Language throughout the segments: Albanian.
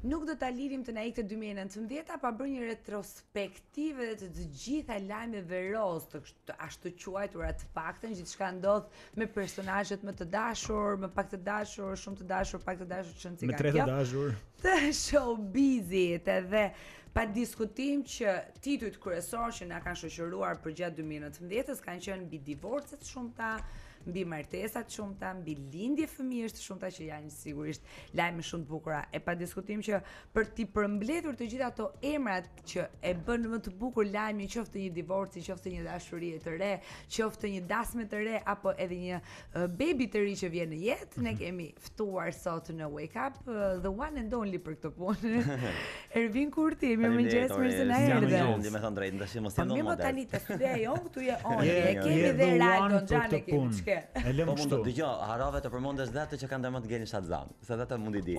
Nuk do ta lirim të na ikë të 2019 pa bërë një retrospektivë të gjitha lajmeve roz të ashtu quajtura të paktën gjithçka ndodh me personazhet më të dashur, më pak të dashur, shumë të dashur, pak të dashur, çon Me tre të dashur. Të showbizit edhe pa diskutim që titujt kryesorë që na kanë shoqëruar përgjatë 2019-s kanë qenë mbi divorce të shumta, mbi martesa të shumta, mbi lindje fëmijësh të shumta që janë sigurisht lajme shumë të bukura. E pa diskutim që për t'i përmbledhur të gjitha ato emrat që e bën më të bukur lajmin, qoftë një divorci, qoftë një dashuri të re, qoftë një dasme të re apo edhe një baby të ri që vjen në jetë, ne kemi ftuar sot në Wake Up the one and only për këtë punë. Ervin Kurti, mirëmëngjes, mirë se na erdhe. Me thënë drejtë, tash mos jam në model. Tani të studia jon këtu je on. E kemi dhe Raldo Xhane kemi. E lëm Po kështu. dëgjoj, harave të përmendesh dhe ato që kanë ndërmend Gelin Shazam, se ata mundi di.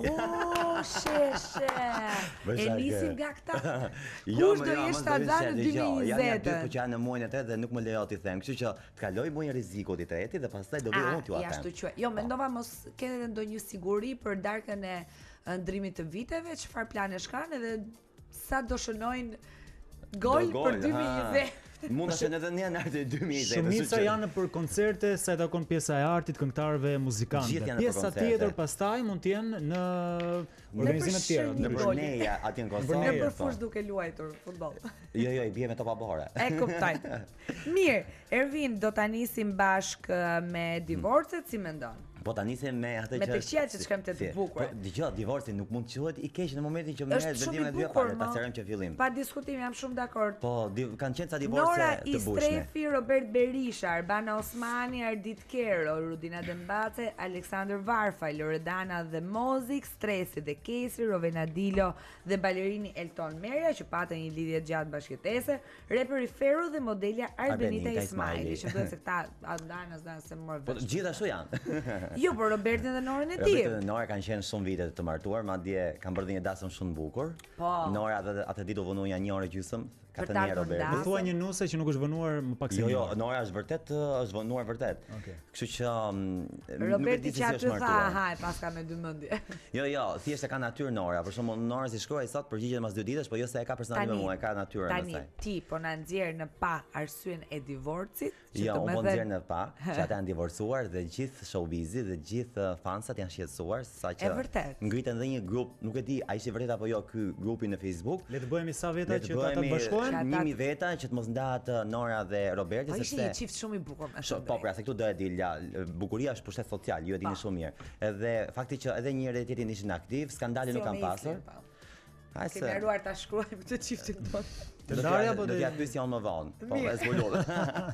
Sheshe. E nisim nga këta. Jo, Kush do jesh Shazam në 2020? Janë dy që janë në muajin e tretë dhe nuk më lejo t'i them. Kështu që të kaloj muajin rrezikut i tretë dhe pastaj do vi unë t'ju Ja, them. ashtu quaj. Jo, mendova mos keni ndonjë siguri për darkën e ndrimit të viteve, çfarë planesh kanë edhe sa do shënojnë gol për 2020. Mund të shënë edhe në janar të 2020. Shumica janë për koncerte, sa i takon pjesa e artit, këngëtarëve, Gjithë muzikantëve. janë për Pjesa koncerte. tjetër pastaj mund të jenë në organizime të tjera. Në Në Goli. përneja atje në Në Kosovë. përfush duke luajtur futboll. Jo, i bie me topa bore. E kuptoj. Mirë, Ervin, do ta nisim bashkë me divorcet, si mendon? Po ta nisim me atë që Me të këqija që shkojmë te të bukura. Po dëgjoj, divorci nuk mund të quhet i keq në momentin që Është merret shumë vendimi i e dy bukur, parë, ta ma. serojmë që fillim. Pa diskutim, jam shumë dakord. Po, kanë qenë ca divorce Nora të bushme. Istrefi, Robert Berisha, Arbana Osmani, Ardit Kero, Rudina Dembace, Aleksandr Varfaj, Loredana dhe Mozik, Stresi dhe Kesi, Rovena Dilo dhe balerini Elton Meria që patën një lidhje gjatë bashkëtese, reperi Feru dhe modelja Arbenita Arbenita Ismaili, Ismaili. që duhet se këta Aldana se morë Po vesh. gjithashtu janë. Jo, por Robertin dhe Norën e Roberti di. dhe Nora kanë qenë shumë vite të martuar, madje kanë bërë dhe një dasëm shumë bukur. Po. Nora atë ditë u vënuja një orë gjysmë, Për ka ta thënë bërë Roberti. dasëm. Më thua një nuse që nuk është vënuar më pak se Jo, një jo, orë. Nora është vërtet është vënuar vërtet. Okej. Kështu që nuk e Roberti di se që si aty është tha, martuar. ha, e paska me dy mendje. Jo, thjesht e ka natyrë Nora. Për shembull, Nora si shkruaj sot përgjigjet mas 2 ditësh, po jo se e ka personalisht me mua, e ka natyrën e Tani saj. ti po na nxjerr në pa arsyen e divorcit, që Jo, do unë me po thënë- nxjerr në pa, që ata janë divorcuar dhe gjithë showbizi dhe gjithë fansat janë shqetësuar sa që E vërtet. ngritën dhe një grup, nuk e di a ishte vërtet apo jo ky grupi në Facebook. Le të bëhemi sa veta Le të që ata të bëhemi bashkohen. Ata- 1000 veta që të mos ndahet Nora dhe Roberti Po ishte sepse një çift shumë i bukur me thënë Po, drejt. pra, se këtu do e dilja, bukuria është pushtet social, ju e dini Pa. shumë mirë. Edhe fakti që edhe njëri dhe tjetri ishin aktiv, skandale Si nuk kanë o me pasur. Islin, po. Ai Kemi haruar ta shkruajmë të çiftit tonë. Të ndarja apo do të t'ja pyesja unë më vonë. Po, Mirë. e zbulur.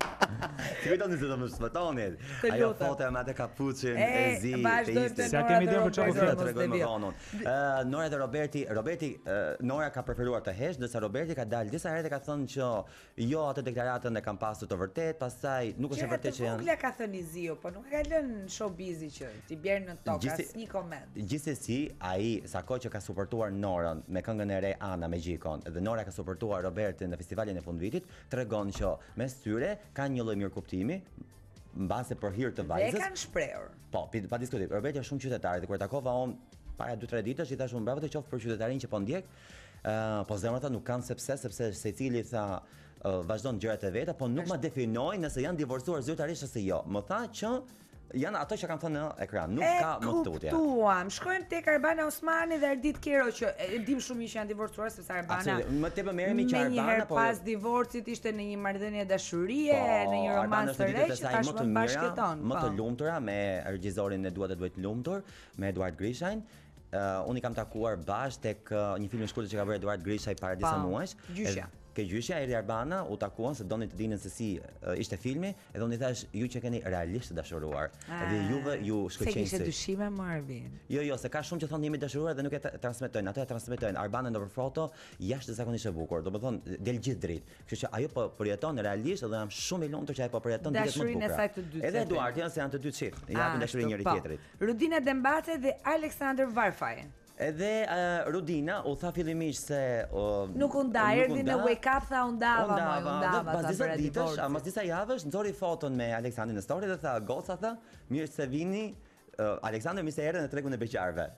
Ti kujtoni se do më shpëtoni. Të Ajo lutem. foto me atë kapuçin E, e zi, vazhdojmë te Se a Nora kemi dhe ide për çfarë po Roberti, flet? mos tregoj më devijoj. vonë. Nora dhe Roberti, Nora ka preferuar të hesh, ndërsa Roberti ka dalë disa herë dhe ka thënë që jo, atë deklaratën e kanë pasur të vërtet, pastaj nuk është e Gjëra vërtet të që janë. vogla ka thënë Iziu, po nuk e ka lënë showbizi që ti bjerë në tokë Gjithse- asnjë koment. Gjithsesi, ai sa kohë që ka suportuar Norën me këngën e re Ana me Gjikon dhe Nora ka suportuar Robertin në festivalin e fundvitit, tregon që mes tyre kanë një lloj mirëkuptimi mbase për hir të Dhe vajzës. kanë shprehur. Po, pa diskutim. Roberti është shumë qytetar dhe kur e takova unë para 2-3 ditësh i thash unë bravo të qoftë për qytetarin që po ndjek. Po zemrat nuk kanë sepse secili tha vazhdon gjërat e veta, po nuk ma definoj nëse janë divorcuar zyrtarisht ose jo. Më tha që janë ato që kanë thënë në ekran, nuk ka më tutje. Kuptuam. Shkojmë tek Arbana Osmani dhe Ardit Kero që e dim shumë mirë që janë divorcuar sepse Arbana Absolutisht. Më tepër merremi që me një herë Arbana po pas divorcit ishte në një marrëdhënie dashurie, në një Arbana romans është të në re ditët e që saj tash më të më mira, bashkëton. më të po. lumtura me regjisorin e Dua të duhet lumtur, me Eduard Grishajn. Unë i kam takuar bashkë tek një film i shkurtër që ka bërë Eduard Grishaj para disa Po, muajsh. Gjyshja. Ke gjyshja eri Arbana, u takuan se donin të dinin se si ishte filmi, edhe unë i thash ju që keni realisht të dashuruar. Edhe juve ju Se kishte shkëlqejnë. dyshime më Arvin. Jo, se ka shumë që thonë jemi dashuruar dhe nuk e transmetojnë. Ato e transmetojnë. Arbana nëpër foto jashtëzakonisht e bukur. Domethënë del gjithë dritë. Kështu që ajo po përjeton realisht dhe jam shumë i lumtur që ajo po përjeton ditët më të Dashurinë e bukura. saj të dytë, Edhe se Eduard janë se janë të dy çift. Japin dashuri njëri po. tjetrit. Rudina Dembace dhe Aleksandr Varfaj. Edhe Rudina u tha fillimisht se Nuk u nda, erdhi në Wake Up tha u ndava, Dhe pas tha disa për ditësh, divorcin. mas disa javësh nxori foton me Aleksandrin në story dhe tha goca tha, mirë se vini Aleksandër mirë se erdhe në tregun e beqarëve.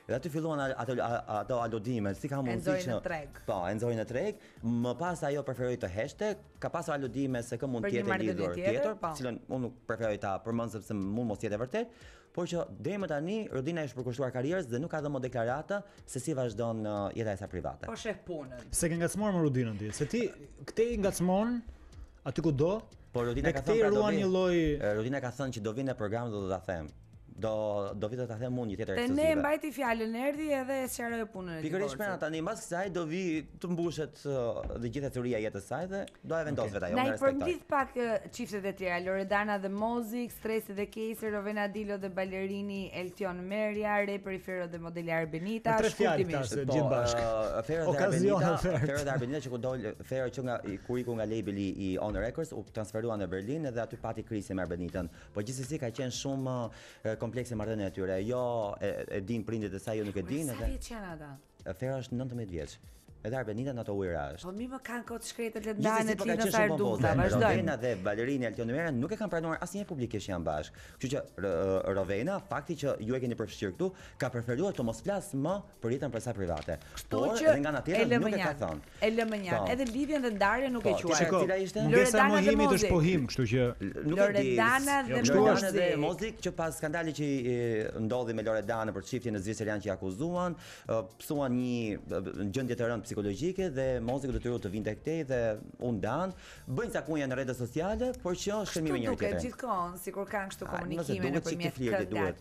Dhe aty filluan ato aludime, si ka mundësi nxori në treg. Po, e nxori në treg. Më pas ajo preferoi të heshte, ka pasur aludime se kë mund Për të një jetë marrëdhënie lidhur tjetër, po. cilën unë nuk preferoj ta përmend sepse mund mos jetë e vërtet, por që deri më tani Rodina është përkushtuar karrierës dhe nuk ka dhënë deklarata se si vazhdon jeta e saj private. Po sheh punën. Se ke ngacmuar me Rudinën ti, se ti këtej ngacmon aty ku do. Po Rodina ka këtej thënë ruan një lloj Rodina ka thënë që do vinë në program dhe do ta them. Do vi të ta them unë një tjetër Te ne ekskluzive. mbajti fjalën, erdhi edhe e sqaroi punën e Pikërisht divorcit. tani mbas kësaj do vi të mbushet dhe gjithë theoria e jetës saj dhe do e vendos vetë ajo, Na unë i respektoj. përmbledh pak çiftet e tjera, Loredana dhe Mozik, Stresi dhe Casey, Rovena Dilo dhe balerini Eltion Merja, reperi Fero dhe modeli Arbenita, Në tre fjalë shkurtimisht. tash, gjithë bashkë. Fero dhe Okazione Arbenita, fert. Fero dhe Arbenita që Fero që kur iku nga labeli i On Records u transferua në Berlin dhe aty pati krisje me Arbenitën. Po gjithsesi ka qenë shumë komplekse marrëdhënia e tyre. Jo e din prindit e saj, jo nuk e din Sa edhe. vjeç janë ata? Fero është 19 vjeç. Edhe Arbenita në ato ujëra është. Po mi më kanë kohë të shkretët le të ndajnë Gjithsesi të po ka linë qenë sa shumë erdumta, pompoze. vazhdojmë. Rovena dhe balerini Elton Mera nuk e kanë pranuar asnjëherë publikisht janë bashkë. Kështu që Rovena, fakti që ju e keni përfshirë këtu, ka preferuar të mos flas më për jetën e saj private. Por edhe nga ana tjetër nuk e ka thënë. E lëmë njan. Po. Edhe lidhjen dhe ndarjen nuk e Po, quaj. shiko, cila ishte? Mungesa e Loredana dhe mohimit është Mozik. pohim, kështu që Nuk e di. Loredana dhe Loredana dhe Mozik. Mozik që pas skandali që ndodhi me Loredana për çiftin në Zvicerian që i akuzuan, psuan një gjendje të rëndë psikologjike dhe Moziku detyru të vinte këtej dhe u ndan, bëjnë cakunja në rrjetet sociale, por që shkëmbime njëri Duket tjetrin. gjithkohon sikur kanë kështu Nëse komunikime duket çik nëpërmjet të flirtit, duhet.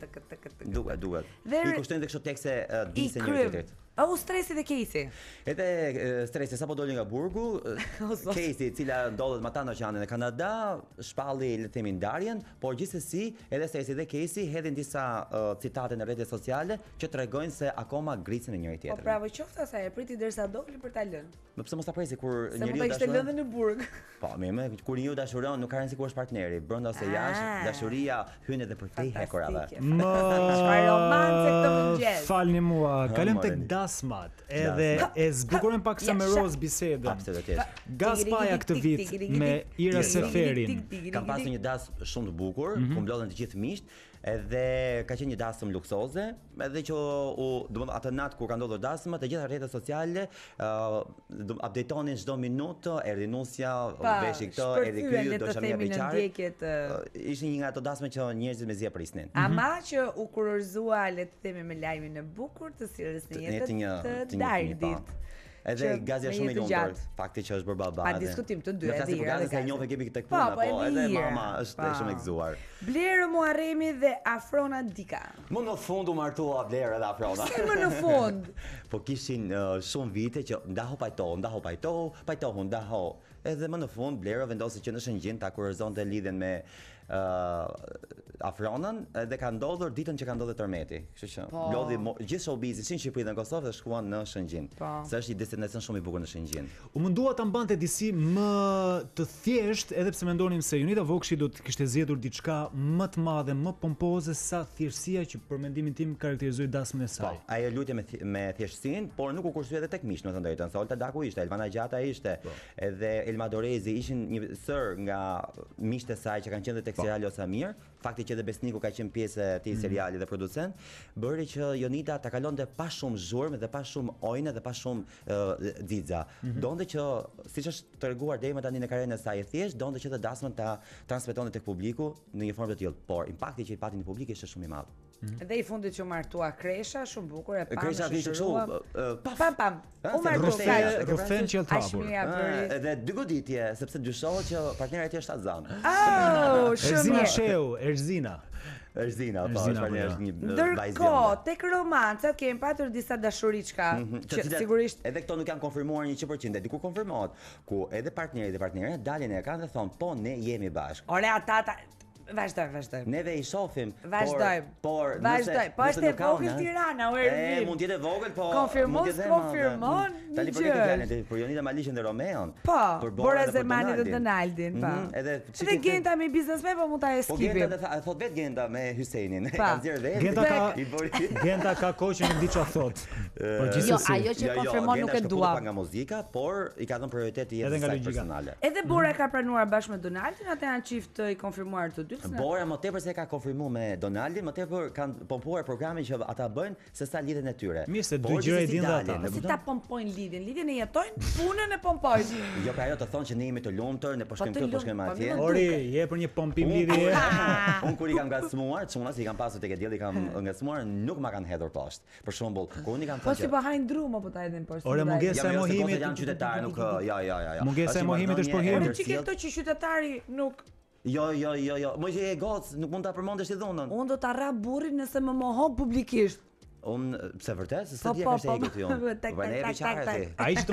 Duhet. Dhe I kushtojnë dhe kështu tekse I dise njëri krym. tjetrit. O Stresi dhe Casey. Edhe Stresi sapo doli nga burgu, Casey, e cila ndodhet më tani në Oqeanin e Kanada, shpalli le të themi ndarjen, por gjithsesi edhe Stresi dhe Casey hedhin disa citate në rrjetet sociale që tregojnë se akoma gricen e njëri Po tjetrit. bravo qoftë asaj, e priti derisa doli për ta lënë. Më pse mos ta presi kur Se mund njeriu ta kishte dashuron? lënë në burg. Po, mirë, kur njeriu dashuron nuk ka rëndësi ku është partneri, brenda ose jashtë, dashuria hyn edhe për te hekurave. më Çfarë romance këtë mëngjes. falni mua, kalojmë tek moreni. dasmat. Edhe e zbukurojmë pak sa me Roz bisedën. Absolutisht. Gaspaja këtë vit me Ira Seferin. Kam pasur një das shumë të bukur, ku mblodhen të gjithë miqt, edhe ka qenë një dasëm luksoze, edhe që domethënë atë natë kur ka ndodhur dasma, të gjitha rrjetet sociale updatetonin çdo minutë, erdhi nusja, veshi këtë, erdhi ky, do shamia beqari. Ishin një nga ato dasme që njerëzit mezi e prisnin. Ama që u kurorëzua le të themi me lajmin e bukur të sirrës në jetën të Dardit. Edhe që Gazja me shumë i jetë lumtur, gjatë. fakti që është bërë baba. Pa diskutim të dy, Në edhe flasë për Ira Gazën dhe se e Gazja. njohë tek tek Po, puna, po, po edhe Ira. mama është Po. shumë e gëzuar. Blerë Muharremi dhe Afrona Dika. Më në fund u martua Vlerë dhe Afrona. Si më në fund? Po kishin shumë vite që ndaho pajtohu, ndaho. Edhe më në fund Vlerë vendosi që në Shëngjin ta kurorëzonte lidhjen me Afronën dhe ka ndodhur ditën që ka ndodhur tërmeti. Kështu që Po. lodhi gjithë showbizi, si në Shqipëri dhe në Kosovë dhe shkuan në Shëngjin. Po. Se është një destinacion shumë i bukur në Shëngjin. U mundua ta mbante disi më të thjesht, edhe pse mendonim se Junita Vokshi do të kishte zgjedhur diçka më të madhe, më pompoze sa thjeshtësia që për mendimin tim karakterizoi dasmën e Po, saj. ajo lutje me thjeshtësinë, por nuk u kursoi edhe tek miq, në të drejtën. Se Olta Daku ishte, Elvana Gjata ishte, edhe Elma Dorezi ishin një sër nga miqtë e saj që kanë qenë tek seriali Osamir. Fakti që edhe Besniku ka qenë pjesë e këtij seriali dhe producent, bëri që Jonita ta kalonte pa shumë zhurmë dhe pa shumë ojnë dhe pa shumë xixa. Donte që siç është treguar deri më tani në karrierën e saj e thjesht, donte që të dasmën ta transmetonte tek publiku në një formë të tillë, por impakti që i pati në publik ishte shumë i madh. Dhe i fundit që martua Kresha, shumë bukur, e pam, Kresha kishte kështu, pam. U martua Rufeja, Rufen që Aq hapur. mira bëri. Edhe dy goditje, sepse dyshohet që partneri i tij është Azan. Oh, shumë Erzina mirë. Sheu, Erzina. Erzina, po, Erzina, partneri po, është një vajzë Ndërkohë, blonde. tek romancat kemi patur disa dashuriçka Të që cilat sigurisht edhe këto nuk janë konfirmuar 100%, diku konfirmohet, ku edhe partneri dhe partnerja dalin e kanë dhe thonë, po ne jemi bashkë. ore ata vazhdojmë. Neve i shohim, Vazhdojmë. por Vazhdojmë. Po është e vogël Tirana, u Ervin. mund të jetë e vogël, po Konfirmon, mund të jetë e konfirmon, madhe. Tani një për këtë gjë. fjalën, për Jonida Malishin dhe Romeon. Po, për Bora dhe për Zemani dhe Donaldin. Donaldin, po. Edhe Edhe Genta me biznesmen po mund ta Po Genta eskipim. dhe thot vetë Genta me Hyseinin. Pa. Ka nxjerr vetë. Genta ka i bëri. Genta ka kohë që nuk di çfarë thot. Po Jo, gjithsesi. ajo që konfirmon nuk e Genta dua. shkëputur nga muzika, por i ka dhënë prioritet Edhe jetës nga së saj logjika. personale. Edhe Bora ka pranuar bashkë me Donaldin, ata janë çift i konfirmuar të dy Bora më tepër se ka konfirmuar me Donaldin, më tepër kanë pompuar programin që ata bëjnë se sa lidhen e tyre. Mirë se dy gjëra i dinë ata. Po si ta pompojnë lidhjen e jetojnë, punën e pompojnë. Jo, pra ajo të thonë që ne jemi të lumtur, ne po shkojmë këtu, po shkojmë atje. Ori, je për një pompim lidhje. Unë kur i kam ngacmuar, çuna si i kam pasur tek e dielli kam ngacmuar, nuk ma kanë hedhur poshtë. Për shembull, kur unë i kam Po thënë si po hajnë drum apo ta hedhin poshtë. Ore, mungesa e mohimit. Janë qytetarë, nuk ja. Mungesa e mohimit është pohim. Ore, çike këto që qytetari nuk. Jo. Më që e gocë, nuk mund ta përmendesh ti dhunën. Unë do ta rra burrin nëse më mohon publikisht. Unë pse vërtet se s'di e kështë e ti unë. Ai që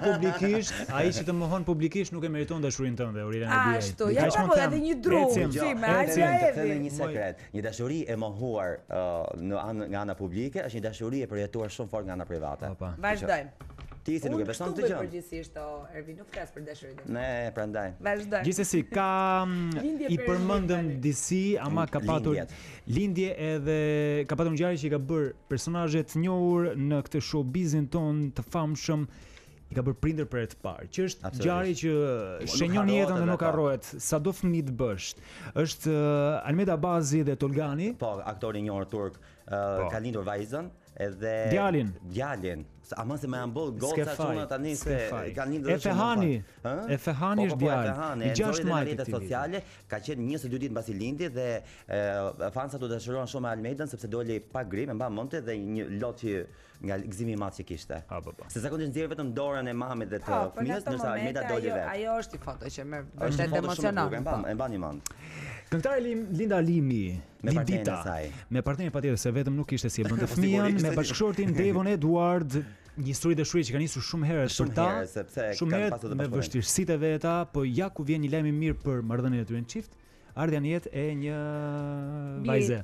të mohon publikisht, nuk e meriton dashurinë tënde, Aurelian e di. Ashtu, ja po edhe një drum, si me Ecim, një sekret. Një dashuri e mohuar nga ana publike është një dashuri e përjetuar shumë fort nga ana private. Vazhdojmë. Ti si nuk e beson këtë gjë? Unë përgjithsisht Ervin nuk flas për dashurinë. Ne, prandaj. Vazhdojmë. Gjithsesi ka i përmendëm disi, ama ka patur lindje edhe ka patur ngjarje që i ka bërë personazhe të njohur në këtë showbizin ton të famshëm. I ka bërë prindër për herë të parë, që është ngjarje që shenjon jetën dhe nuk harrohet, sado fëmijë të bësh. Është Almeda Bazi dhe Tolgani. Po, aktori i njohur turk, ka lindur vajzën edhe djalin. Ama se më janë bërë goca çuna tani se kanë lindur Efehani. Efehani është djalë. I 6 majit rrjetet sociale ka qenë 22 ditë mbasi lindje dhe fansat u dashuruan shumë me Almedën sepse doli pa grim, e mban mendte dhe një lot që nga gëzimi i madh që kishte. Se zakonisht nxjerr vetëm dorën e mamit dhe të fëmijës, ndërsa Almeda doli vetë. Ajo është i foto që më vërtet emocionon. E mbani mend. Këngëtare Linda Limi, Lindita, me partnerin patjetër se vetëm nuk ishte si e bënte fëmijën, me bashkëshortin Devon Edward, një histori dashurie që ka nisur shumë herë për ta, shumë herë me vështirësitë e veta, po ja ku vjen një lajm i mirë për marrëdhënien e tyre në çift. Ardha në jetë e një vajze.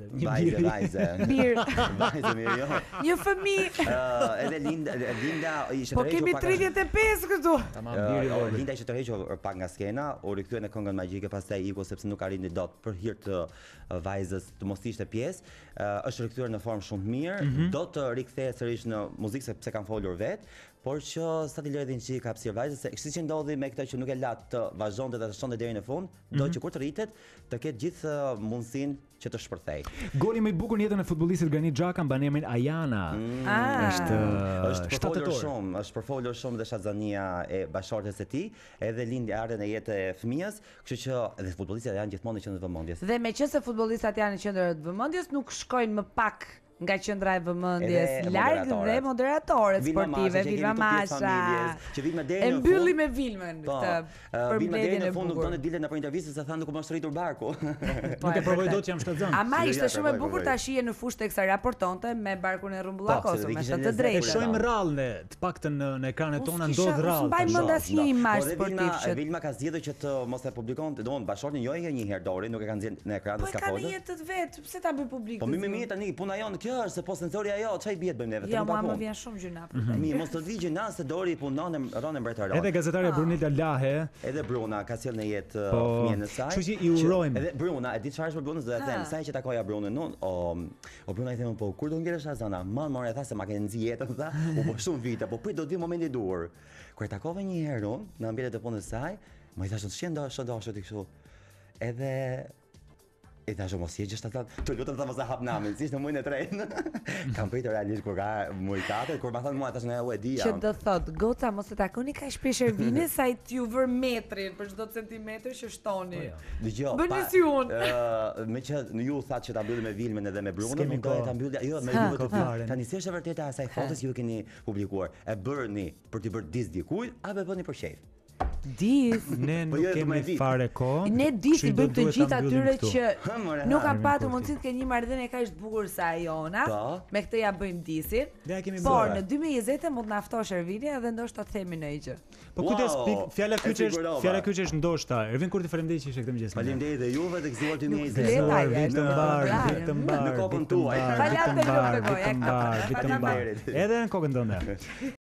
Vajze mirë, jo. Një fëmijë. Edhe Linda ishte po kemi 35 këtu. Tamam, Linda ishte tërhequr pak nga skena, u rikthye në këngën magjike, pastaj iku sepse nuk arriti dot për hir të vajzës të mos ishte pjesë. Është rikthyer në formë shumë të mirë, do të rikthehet sërish në muzikë sepse kanë folur vetë. Por që sa t'i lëdhin që ka hapësirë vajzës, se kështu që ndodhi me këtë që nuk e la të vazhdonte dhe të shtonte deri në fund, do që kur të rritet të ketë gjithë mundësinë që të shpërthej. Goli më i bukur në jetën e futbollistit Granit Xhaka mban emrin Ayana. Është përfolur shumë dhe shazania e bashkëshortes së tij, edhe lindi ardhen e jetë e fëmijës, kështu që edhe futbollistët janë gjithmonë në qendër të vëmendjes. Dhe meqense futbollistat janë në qendër të vëmendjes, nuk shkojnë më pak nga qendra e vëmendjes, larg dhe moderatorët sportive, Vilma Masha, që vinë deri në fund. E mbylli me Vilmën këtë për mbledhjen e bukur. Nuk donë dilet në intervistë se thanë nuk më shtritur barku. Nuk e provoj dot që jam shtatzën. Ama ishte shumë e bukur ta shihje në fushë teksa raportonte me barkun e rrumbullakosur, me të drejtë. E shohim rrallë, të paktën në ekranet tona ndodh rrallë. Mbaj mend asnjë imazh sportiv që Vilma ka zgjedhur që të mos e publikonte, domthonë bashortin jo e një herë dori, nuk e kanë nxjerr në ekran dhe s'ka folur. Po ka jetë vet, pse ta bëj publik? Po mirë tani, puna jonë kjo është se po sensori ajo, çai bie të bëjmë neve, ja, më vjen shumë gjëna. Mirë, mos të vi gjëna se dori punon ronë mbretëror. Edhe gazetarja Brunilda Lahe, edhe Bruna ka sjellë në jetë fëmijën e saj. Kështu që i urojmë. Edhe Bruna, e di çfarë është për Brunën, do ta them, sa që takoja Brunën, o Bruna i them po kur do ngelesh Azana, more tha se ma ke nxjerr jetën tha, u bë shumë vite, po prit do të vi momenti i duhur. Kur e takova një herë në ambientet e punës së saj, më i thashë të shëndosh ti kështu. Edhe e tash mos je gjithë ata, të lutem ta mos e hap namin, si ishte muajin e tretë. Kam pritur realisht kur ka muaj katër, kur ma thon mua tash ne u e di. Që do thot, goca mos e takoni kaq shpesh Ervine sa i t'ju vër metrin për çdo centimetër që shtoni. Dgjoj. Bëni si unë. Me që ju thatë që ta mbyllim me Vilmen edhe me Brunën, nuk do ta mbylli, jo me ju të fare. Tani si është e vërteta asaj fotos që ju keni publikuar? E bërni për t'i bërë dis dikujt apo e bëni për shef? Dis. Ne nuk kemi fare kohë. Ne dis i bëjmë të gjithë atyre që nuk kanë patur mundësi të kenë një marrëdhënie kaq të bukur sa e jona. Me këtë ja bëjmë disin. Por në 2020 mund na ftosh Ervini edhe ndoshta të themi ndonjë gjë. Po kujdes, fjala kyç është ndoshta. Ervin kur ti faleminderit që ishe këtë mëngjes. Faleminderit dhe juve të gëzuar 2020. Vitëm mbar. Në kokën tuaj. Vitëm mbar. Edhe në kokën tënde.